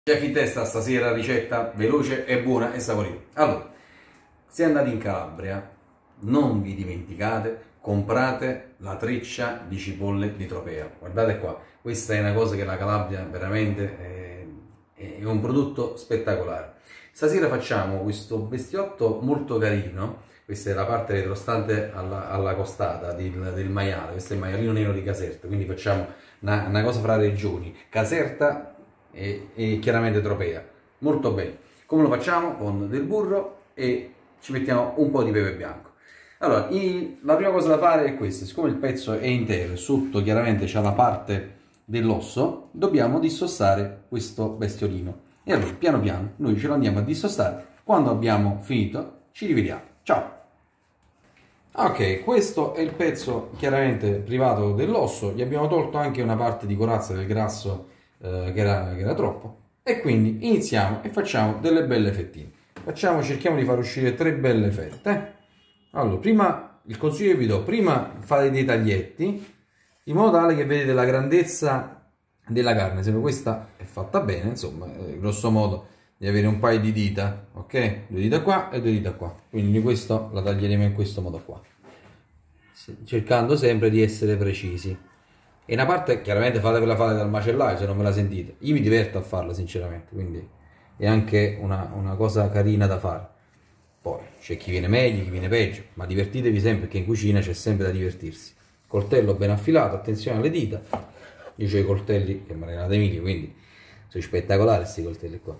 Chef in testa stasera, ricetta veloce e buona e saporita. Allora, se andate in Calabria, non vi dimenticate, comprate la treccia di cipolle di Tropea. Guardate qua, questa è una cosa che la Calabria veramente è un prodotto spettacolare. Stasera facciamo questo bestiotto molto carino. Questa è la parte retrostante alla costata del maiale. Questo è il maialino nero di Caserta, quindi facciamo una cosa fra regioni, Caserta e chiaramente Tropea. Molto bene. Come lo facciamo? Con del burro e ci mettiamo un po' di pepe bianco. Allora, la prima cosa da fare è questa: siccome il pezzo è intero e sotto chiaramente c'è la parte dell'osso, dobbiamo dissossare questo bestiolino. E allora, piano piano, noi ce lo andiamo a dissostare. Quando abbiamo finito, ci rivediamo. Ciao! Ok, questo è il pezzo chiaramente privato dell'osso. Gli abbiamo tolto anche una parte di corazza del grasso che era troppo. E quindi iniziamo e facciamo delle belle fettine. Cerchiamo di far uscire 3 belle fette. Allora, prima, il consiglio che vi do: prima fate dei taglietti in modo tale che vedete la grandezza della carne. Se questa è fatta bene, insomma, grosso modo di avere un paio di dita, ok? 2 dita qua e 2 dita qua. Quindi questo la taglieremo in questo modo qua, cercando sempre di essere precisi. E una parte chiaramente fatevela fare dal macellaio se non me la sentite. Io mi diverto a farla sinceramente, quindi è anche una cosa carina da fare. Poi c'è chi viene meglio, chi viene peggio, ma divertitevi sempre, perché in cucina c'è sempre da divertirsi. Coltello ben affilato, attenzione alle dita. Io ho i coltelli che mi ha regalato Emilio, quindi sono spettacolari questi coltelli qua.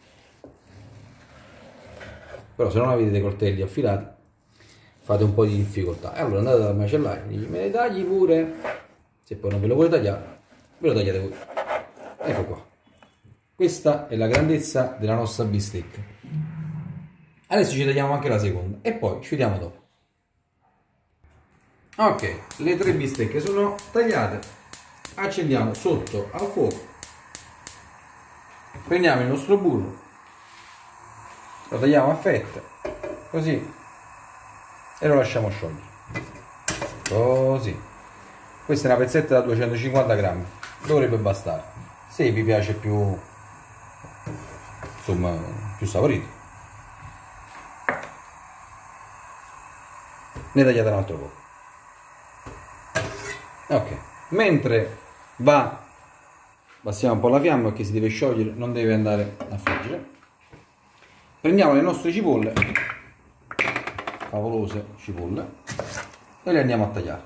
Però se non avete dei coltelli affilati fate un po' di difficoltà. E allora andate dal macellaio, dici: me ne tagli pure. Se poi non ve lo volete tagliare, ve lo tagliate voi. Ecco qua. Questa è la grandezza della nostra bistecca. Adesso ci tagliamo anche la seconda e poi ci vediamo dopo. Ok, le 3 bistecche sono tagliate. Accendiamo sotto al fuoco. Prendiamo il nostro burro, lo tagliamo a fette, così, e lo lasciamo sciogliere. Così. Questa è una pezzetta da 250 grammi, dovrebbe bastare. Se vi piace più, insomma, più saporito, ne tagliate un altro po'. Ok, mentre passiamo un po' la fiamma, perché si deve sciogliere, non deve andare a friggere. Prendiamo le nostre cipolle, favolose cipolle, e le andiamo a tagliare.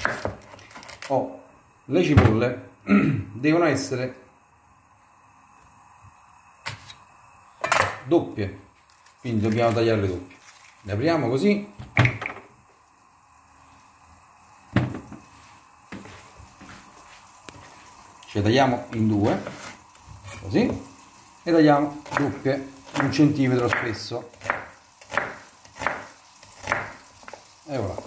Le cipolle devono essere doppie, quindi dobbiamo tagliarle doppie. Le apriamo così, ci tagliamo in 2, così, e tagliamo doppie, 1 centimetro spesso, e voilà.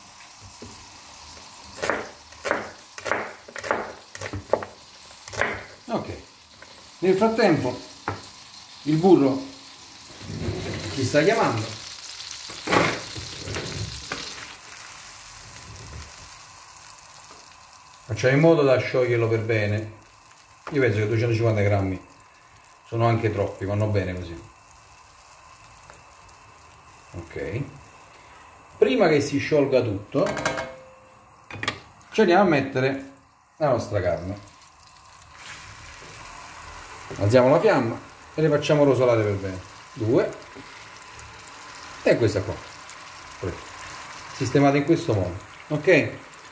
Ok, nel frattempo il burro ci sta chiamando. Facciamo in modo da scioglierlo per bene. Io penso che 250 grammi sono anche troppi, vanno bene così. Ok, prima che si sciolga tutto ci andiamo a mettere la nostra carne. Alziamo la fiamma e le facciamo rosolare per bene. 2 e questa qua, 3. Sistemate in questo modo, ok?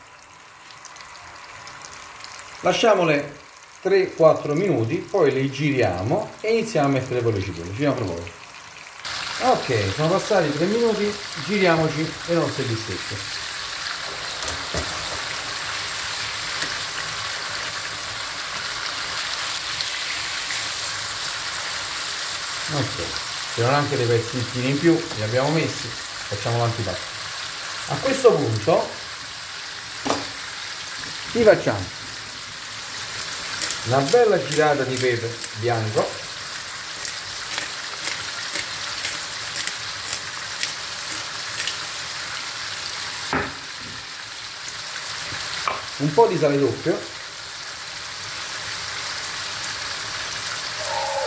Lasciamole 3-4 minuti, poi le giriamo e iniziamo a mettere poi le cipolle. Giriamo proprio. Ok, sono passati 3 minuti, giriamoci le nostre bistecche. Ok, c'erano anche dei pezzettini in più, li abbiamo messi, facciamo l'antipasto. A questo punto ci facciamo una bella girata di pepe bianco, un po' di sale doppio,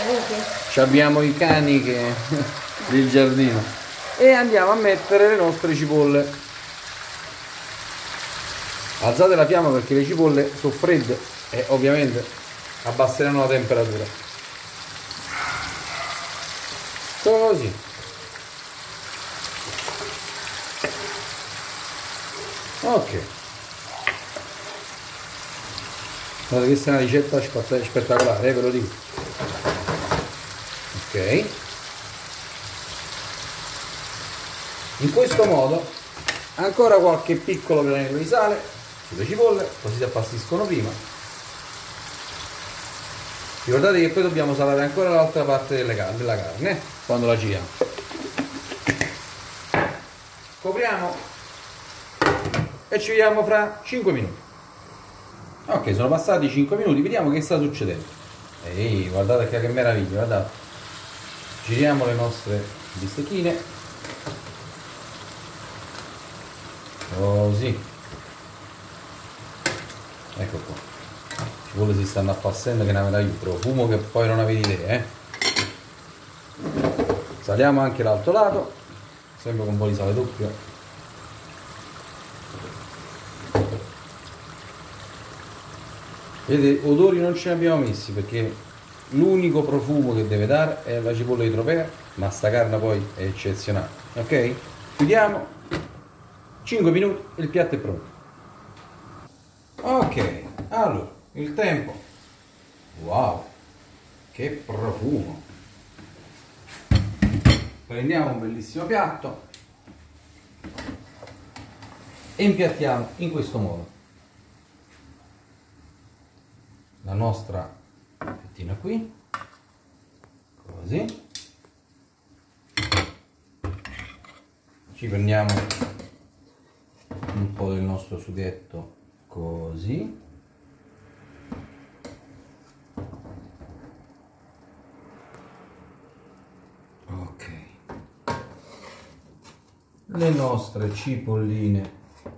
Ci abbiamo i cani che del giardino. E andiamo a mettere le nostre cipolle. Alzate la fiamma perché le cipolle sono fredde e ovviamente abbasseranno la temperatura. Così. Ok. Guardate, questa è una ricetta spettacolare, ve lo dico. Ok. In questo modo ancora qualche piccolo granello di sale sulle cipolle, così si appassiscono prima. Ricordate che poi dobbiamo salare ancora l'altra parte della carne quando la giriamo. Copriamo e ci vediamo fra 5 minuti. Ok, sono passati 5 minuti, vediamo che sta succedendo. Ehi, guardate che meraviglia, guardate. Giriamo le nostre bistecchine. Così. Ecco qua. Le cipolle si stanno appassendo, che è una meraviglia, profumo che poi non avete idea, Saliamo anche l'altro lato, sempre con un po' di sale doppio. Vedete, odori non ce ne abbiamo messi perché l'unico profumo che deve dare è la cipolla di Tropea, ma sta carne poi è eccezionale. Ok? Chiudiamo, 5 minuti e il piatto è pronto. Ok, allora, il tempo. Wow, che profumo! Prendiamo un bellissimo piatto e impiattiamo in questo modo la nostra fettina qui, così. Ci prendiamo un po' del nostro sughetto, così. Ok. Le nostre cipolline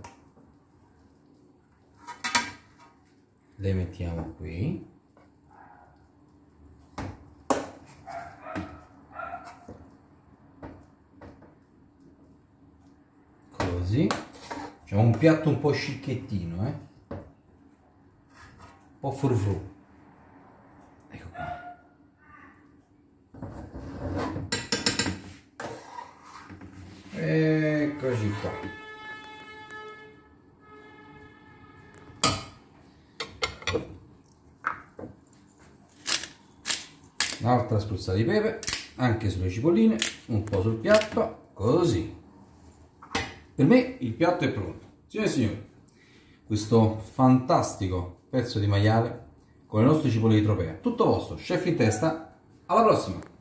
le mettiamo qui. Così. Facciamo un piatto un po' scicchettino, un po' frufru. Ecco qua. Eccoci qua. Un'altra spruzzata di pepe anche sulle cipolline, un po' sul piatto, così. Per me il piatto è pronto. Signore e signori, questo fantastico pezzo di maiale con le nostre cipolle di Tropea, tutto vostro, chef in testa. Alla prossima!